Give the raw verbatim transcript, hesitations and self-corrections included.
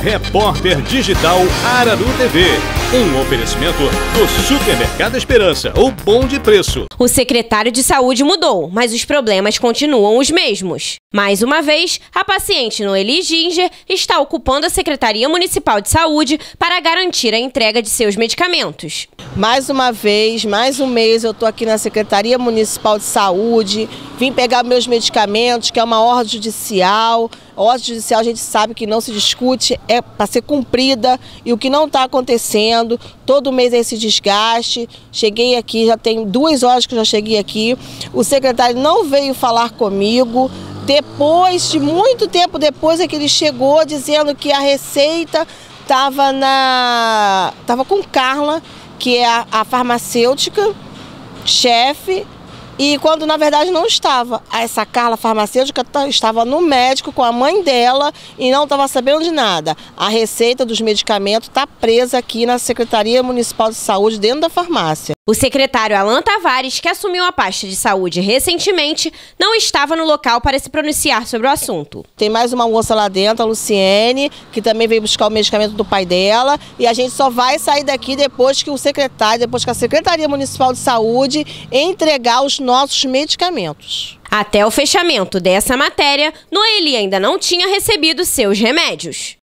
Repórter Digital Araru T V. Um oferecimento do Supermercado Esperança, o bom de preço. O secretário de Saúde mudou, mas os problemas continuam os mesmos. Mais uma vez, a paciente Noeli Ginger está ocupando a Secretaria Municipal de Saúde para garantir a entrega de seus medicamentos. Mais uma vez, mais um mês eu estou aqui na Secretaria Municipal de Saúde, vim pegar meus medicamentos, que é uma ordem judicial. A ordem judicial a gente sabe que não se discute, é para ser cumprida, e o que não está acontecendo, todo mês é esse desgaste. Cheguei aqui, já tem duas horas que eu já cheguei aqui, o secretário não veio falar comigo. Depois, de muito tempo depois, é que ele chegou dizendo que a receita estava na... estava com Carla, que é a, a farmacêutica, chefe, e quando na verdade não estava. Essa Carla farmacêutica estava no médico com a mãe dela e não estava sabendo de nada. A receita dos medicamentos está presa aqui na Secretaria Municipal de Saúde, dentro da farmácia. O secretário Alan Tavares, que assumiu a pasta de saúde recentemente, não estava no local para se pronunciar sobre o assunto. Tem mais uma moça lá dentro, a Luciene, que também veio buscar o medicamento do pai dela, e a gente só vai sair daqui depois que o secretário, depois que a Secretaria Municipal de Saúde entregar os nossos medicamentos. Até o fechamento dessa matéria, Noeli ainda não tinha recebido seus remédios.